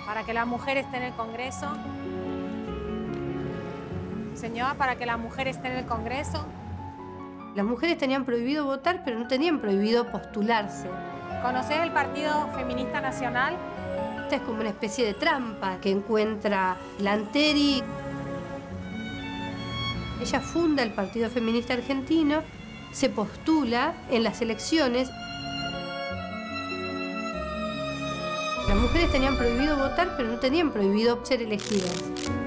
para que la mujer esté en el Congreso. Señor, para que la mujer esté en el Congreso. Las mujeres tenían prohibido votar, pero no tenían prohibido postularse. ¿Conoces el Partido Feminista Nacional? Esta es como una especie de trampa que encuentra Lanteri. Ella funda el Partido Feminista Argentino, se postula en las elecciones. Las mujeres tenían prohibido votar, pero no tenían prohibido ser elegidas.